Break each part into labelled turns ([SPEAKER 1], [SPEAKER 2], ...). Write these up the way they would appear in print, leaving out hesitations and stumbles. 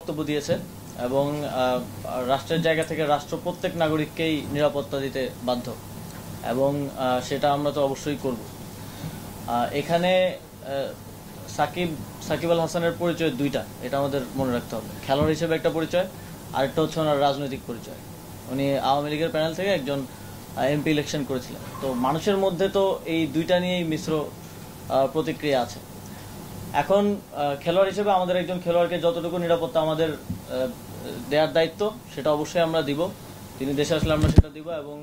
[SPEAKER 1] বক্তব্য দিয়েছে এবং রাষ্ট্রের জায়গা থেকে রাষ্ট্র প্রত্যেক নাগরিককেই নিরাপত্তা দিতে বাধ্য এবং সেটা আমরা তো অবশ্যই করব। এখানে সাকিব আল হাসানের পরিচয় দুইটা, এটা আমাদের মনে রাখতে হবে। খেলোয়াড় হিসেবে একটা পরিচয়, আরেকটা হচ্ছে ওনার রাজনৈতিক পরিচয়। উনি আওয়ামী লীগের প্যানেল থেকে একজন এমপি ইলেকশন করেছিলেন। তো মানুষের মধ্যে তো এই দুইটা নিয়েই মিশ্র প্রতিক্রিয়া আছে। এখন খেলোয়াড় হিসেবে আমাদের একজন খেলোয়াড়কে যতটুকু নিরাপত্তা আমাদের দেওয়ার দায়িত্ব সেটা অবশ্যই আমরা দিব। তিনি দেশে আসলে আমরা সেটা দিব এবং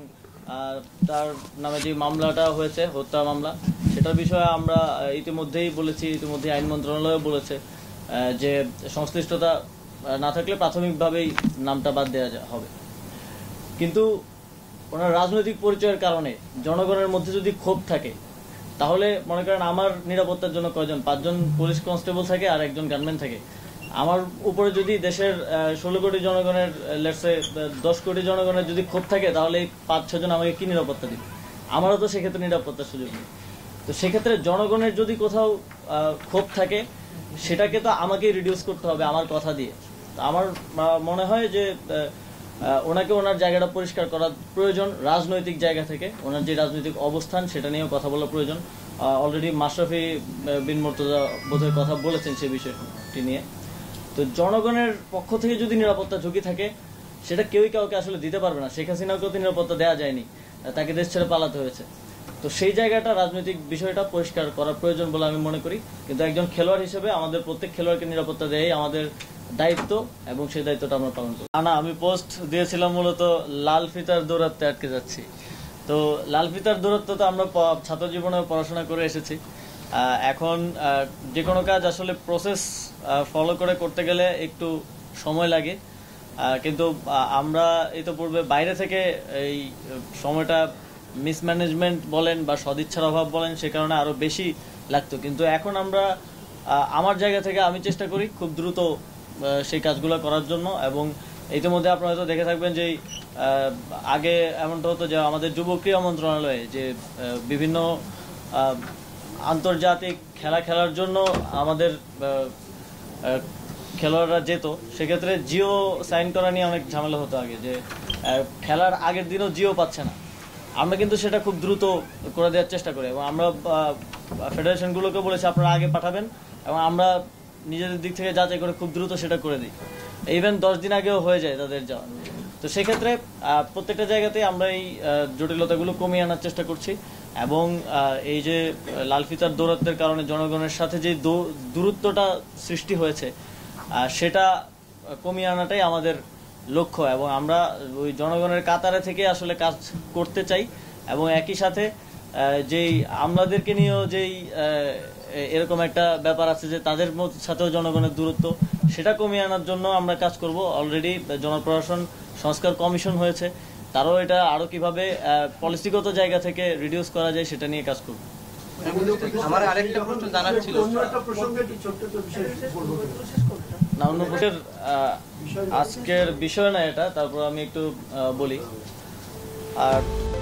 [SPEAKER 1] তার নামে যে মামলাটা হয়েছে, হত্যা মামলা, সেটার বিষয়ে আমরা ইতিমধ্যেই বলেছি, ইতিমধ্যেই আইন মন্ত্রণালয় বলেছে যে সংশ্লিষ্টতা না থাকলে প্রাথমিকভাবেই নামটা বাদ দেওয়া হবে। কিন্তু ওনার রাজনৈতিক পরিচয়ের কারণে জনগণের মধ্যে যদি ক্ষোভ থাকে, তাহলে মনে করেন আমার নিরাপত্তার জন্য কয়জন, 5 জন পুলিশ কনস্টেবল থাকে আর একজন গানম্যান থাকে। আমার উপরে যদি দেশের 16 কোটি জনগণের, লেটসে 10 কোটি জনগণের যদি ক্ষোভ থাকে, তাহলে 5-6 জন আমাকে কি নিরাপত্তা দিবে? আমারও তো সেক্ষেত্রে নিরাপত্তার সুযোগ নেই। তো সেক্ষেত্রে জনগণের যদি কোথাও ক্ষোভ থাকে, সেটাকে তো আমাকেই রিডিউস করতে হবে আমার কথা দিয়ে। আমার মনে হয় যে ওনাকে ওনার জায়গাটা পরিষ্কার করা প্রয়োজন রাজনৈতিক জায়গা থেকে। ওনার যে রাজনৈতিক অবস্থান সেটা নিয়েও কথা বলা প্রয়োজন। অলরেডি মাশরাফি বিন মুর্তজা বোধহয় কথা বলেছেন সে বিষয়টি নিয়ে। তো জনগণের পক্ষ থেকে যদি নিরাপত্তা ঝুঁকি থাকে, সেটা কেউই কাউকে আসলে দিতে পারবে না। শেখ হাসিনাকেও তো নিরাপত্তা দেওয়া যায়নি, তাকে দেশ ছেড়ে পালাতে হয়েছে। তো সেই জায়গাটা, রাজনৈতিক বিষয়টা পরিষ্কার করা প্রয়োজন বলে আমি মনে করি। কিন্তু একজন খেলোয়াড় হিসেবে আমাদের প্রত্যেক খেলোয়াড়কে নিরাপত্তা দেয়াই আমাদের দায়িত্ব এবং সেই দায়িত্বটা আমরা পালন করি। না, আমি পোস্ট দিয়েছিলাম মূলত লাল ফিতার দৌরাত্মে আটকে যাচ্ছি। তো লাল ফিতার দৌরাত্ম তো আমরা ছাত্র জীবনে পড়াশোনা করে এসেছি। এখন যে কোনো কাজ আসলে প্রসেস ফলো করে করতে গেলে একটু সময় লাগে, কিন্তু আমরা ইতিপূর্বে বাইরে থেকে এই সময়টা মিসম্যানেজমেন্ট বলেন বা সদিচ্ছার অভাব বলেন, সে কারণে আরো বেশি লাগতো। কিন্তু এখন আমরা আমার জায়গা থেকে আমি চেষ্টা করি খুব দ্রুত সেই কাজগুলো করার জন্য। এবং ইতিমধ্যে আপনারা হয়তো দেখে থাকবেন যে আগে এমনটা হতো যে আমাদের যুব ক্রীড়া মন্ত্রণালয়ে যে বিভিন্ন আন্তর্জাতিক খেলা খেলার জন্য আমাদের খেলোয়াড়রা যেত, সেক্ষেত্রে জিও সাইন করা নিয়ে অনেক ঝামেলা হতো আগে, যে খেলার আগের দিনও জিও পাচ্ছে না। আমরা কিন্তু সেটা খুব দ্রুত করে দেওয়ার চেষ্টা করি এবং আমরা ফেডারেশনগুলোকে বলেছি আপনারা আগে পাঠাবেন এবং আমরা নিজেদের দিক থেকে যাচাই করে খুব দ্রুত সেটা করে দিই। ইভেন 10 দিন আগেও হয়ে যায় তাদের যাওয়া। তো সেক্ষেত্রে প্রত্যেকটা জায়গাতেই আমরা এই জটিলতাগুলো কমিয়ে আনার চেষ্টা করছি এবং এই যে লাল ফিতার দৌরাত্মের কারণে জনগণের সাথে যে দূরত্বটা সৃষ্টি হয়েছে, সেটা কমিয়ে আনাটাই আমাদের লক্ষ্য এবং আমরা ওই জনগণের কাতারে থেকে আসলে কাজ করতে চাই। এবং একই সাথে যেই আমলাদেরকে নিয়েও যেই এরকম একটা ব্যাপার আছে যে তাদের সাথেও জনগণের দূরত্ব, সেটা কমিয়ে আনার জন্য আমরা কাজ করব। অলরেডি জনপ্রশাসন সংস্কার কমিশন হয়েছে, তারাও এটা আরো কিভাবে পলিসিগত জায়গা থেকে রিডিউস করা যায় সেটা নিয়ে কাজ করব।
[SPEAKER 2] আমার আরেকটা প্রশ্ন জানার ছিল,
[SPEAKER 1] না অন্য প্রশ্নের আজকের বিষয় না এটা, তারপর আমি একটু বলি। আর